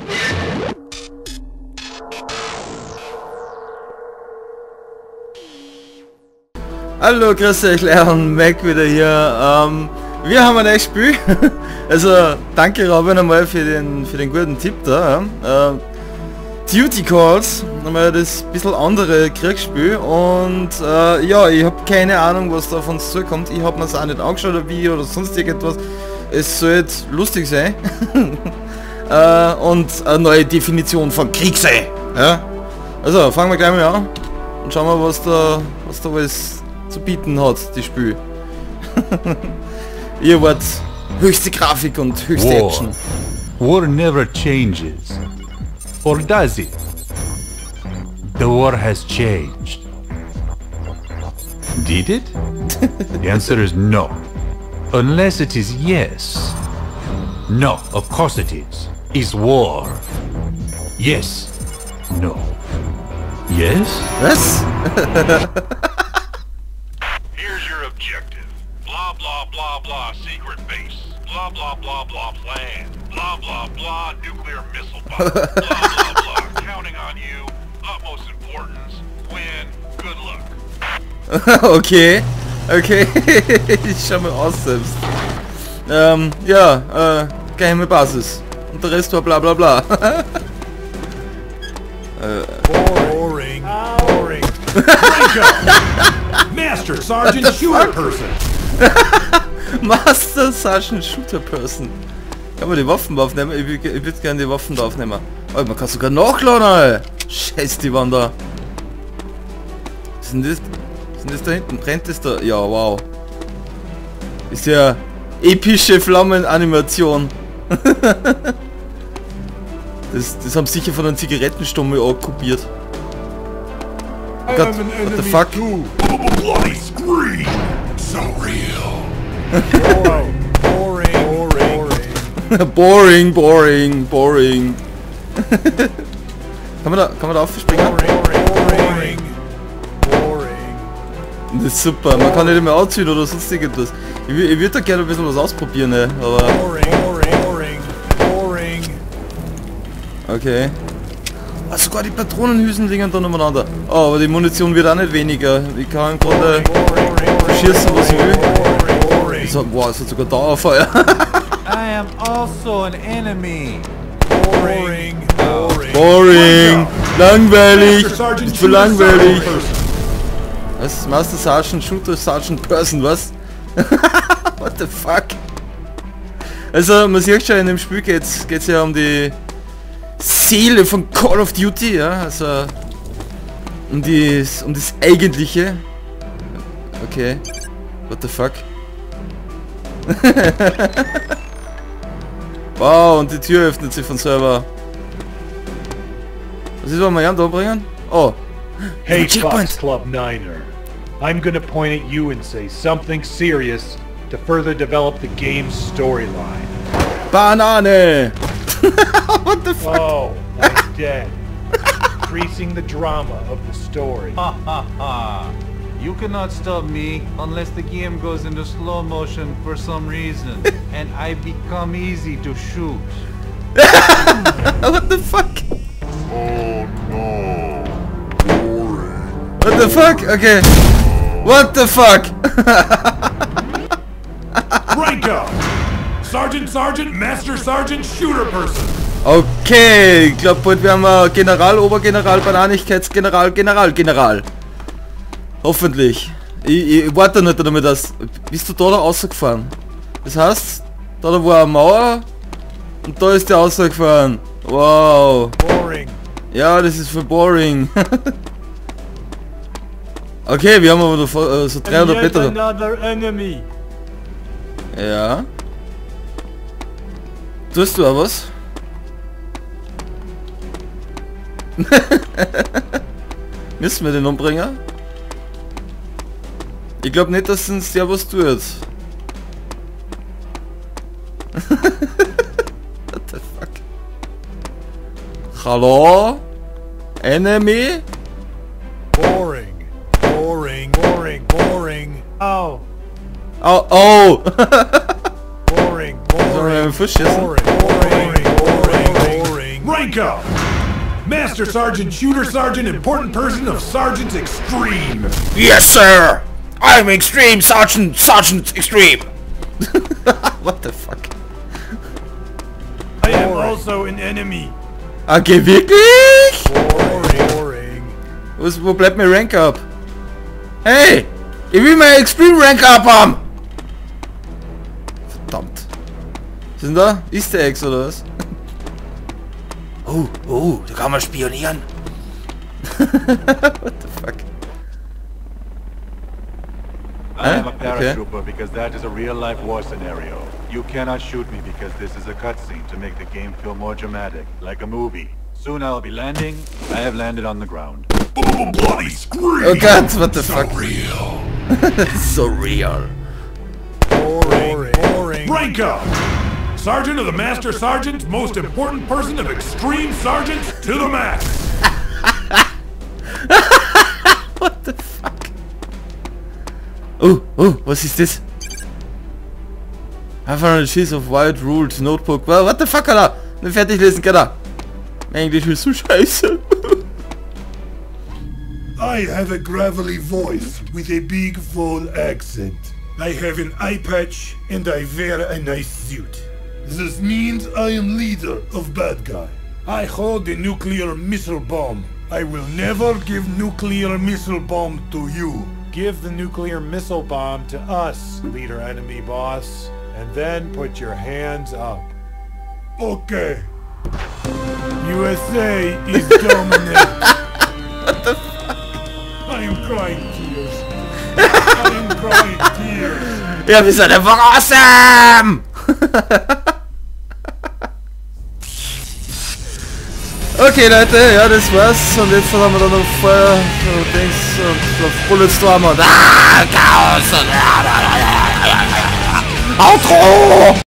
Hallo, grüß euch, Leon, Mac wieder hier. Wir haben ein neues Spiel. Also, danke Robin einmal für den guten Tipp da. Duty Calls, einmal das bisschen andere Kriegsspiel und ja, ich habe keine Ahnung, was da auf uns zukommt. Ich habe mir es auch nicht angeschaut, oder Video oder sonst irgendwas. Es sollte lustig sein. Und eine neue Definition von Krieg sein. Ja? Also, fangen wir gleich mal an und schauen wir, was da alles zu bieten hat, die Spiel. Ihr wart höchste Grafik und höchste Action. War never changes. Or does it? The war has changed. Did it? The answer is no. Unless it is yes. No, of course it is. Is war. Yes. No. Yes? Was? Blah blah blah secret base. Blah blah blah blah plan. Blah blah blah nuclear missile bomb. Blah blah blah counting on you. Utmost importance. Win. Good luck. Okay. Okay. Ich schau mal aus selbst. Ja, geheime Basis. Und der Rest war bla bla bla. Boring. Boring. Master Sergeant Shooter Person. Master Sergeant Shooter Person. Kann man die Waffen aufnehmen? Ich würde gerne die Waffen da aufnehmen. Oh, man kann sogar nachladen, Alter. Scheiße, die waren da. Was sind das? Was sind das da hinten? Brennt das da? Ja, wow. Ist ja epische Flammenanimation. Das haben sicher von einem Zigarettenstummel auch kopiert. Oh Gott, what the fuck? Bloody scream. So real. Boring, boring, boring. Kann man da aufspringen? Das ist super, man kann nicht mehr anziehen oder sonst irgendwas. Ich würde da gerne ein bisschen was ausprobieren, ne? Aber... Okay. Ah, sogar die Patronenhülsen liegen da nebeneinander. Oh, aber die Munition wird auch nicht weniger. Ich kann im Grunde schießen, was ich will. Wow, es hat sogar Dauerfeuer. I am also an enemy. Boring. Langweilig. Ist für langweilig. Was? Master Sergeant Shooter Sergeant Person, was? What the fuck? Also, man sieht schon, in dem Spiel geht's ja um die Seele von Call of Duty, ja, also um das Eigentliche. Okay. What the fuck? Wow, und die Tür öffnet sich von selber. Was ist, wenn wir da bringen? Oh. Hey, Fox Club Niner. I'm gonna point at you and say something serious to further develop the game's storyline. Banane! What the fuck? Oh, I'm dead. Increasing the drama of the story. Ha ha ha. You cannot stop me unless the game goes into slow motion for some reason and I become easy to shoot. What the fuck? Oh no. What the fuck? Okay. What the fuck? Rank up! Sergeant, Master Sergeant, Shooter Person. Okay, ich glaube bald werden wir General, Obergeneral, General. Hoffentlich. Ich warte nicht damit, dass... Bist du da rausgefahren? Das heißt, da war eine Mauer und da ist der rausgefahren. Wow. Boring. Ja, das ist für boring. Okay, wir haben aber noch so 300 Meter. Another enemy. Ja. Tust du auch was? Müssen wir den umbringen? Ich glaube nicht, dass uns der was tut. What the fuck? Hallo? Enemy? Boring. Oh. Oh, oh! Boring. Sollen wir mit dem Fuß schießen? Boring. Rank up! Master Sergeant, Shooter Sergeant, Important Person of Sergeant Extreme! Yes, sir! I'm Extreme Sergeant Extreme! What the fuck? I am also an enemy. Okay, wirklich? Boring. Wo bleibt mein Rank Up? Hey! Ich will mein Extreme Rank Up haben! Verdammt. Was sind da? Easter Eggs oder was? Oh, da kann man spionieren. What the fuck? I am a Okay. paratrooper because that is a real-life war scenario. You cannot shoot me because this is a cutscene to make the game feel more dramatic, like a movie. Soon I'll be landing. I have landed on the ground. Bloody scream! Oh Gott, what the fuck? Real! So real. Boring. Rank up! Sergeant of the Master Sergeant, most important person of Extreme Sergeant to the max! What the fuck? Oh, was ist das? Have a sheet of white ruled notebook. Well, what the fuck, Alter? Nicht fertig lesen, Alter. Mein Englisch ist so scheiße. I have a gravelly voice with a big full accent. I have an eye patch and I wear a nice suit. This means I am leader of bad guy. I hold the nuclear missile bomb. I will never give nuclear missile bomb to you. Give the nuclear missile bomb to us, leader enemy boss, and then put your hands up. Okay. USA is dominant. What the fuck? I am crying tears. I am crying tears. Ja, wir sind einfach awesome! Okay, Leute, ja, das war's. Und jetzt haben wir dann noch Feuer und Dings und auf Bulletstorm und Chaos und Outro!